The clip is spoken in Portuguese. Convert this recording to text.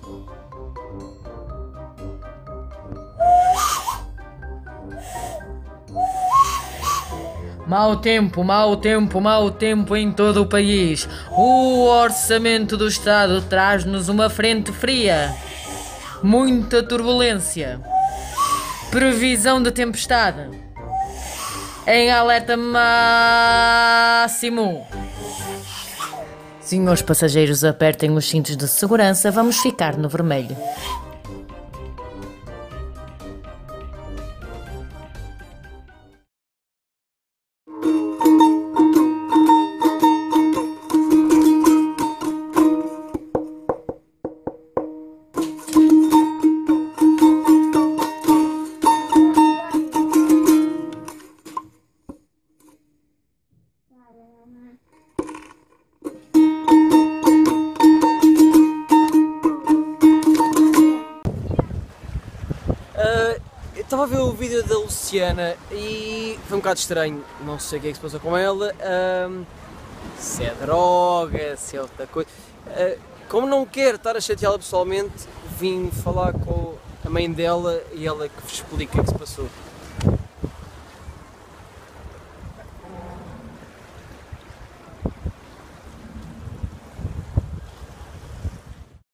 Mau tempo, mau tempo, mau tempo em todo o país. O orçamento do Estado traz-nos uma frente fria. Muita turbulência. Previsão de tempestade. Em alerta máximo. Senhores passageiros, apertem os cintos de segurança, vamos ficar no vermelho. Eu estava a ver o vídeo da Luciana e foi um bocado estranho, não sei o que é que se passou com ela, se é droga, se é outra coisa. Como não quero estar a chateá-la pessoalmente, vim falar com a mãe dela e ela que vos explica o que se passou.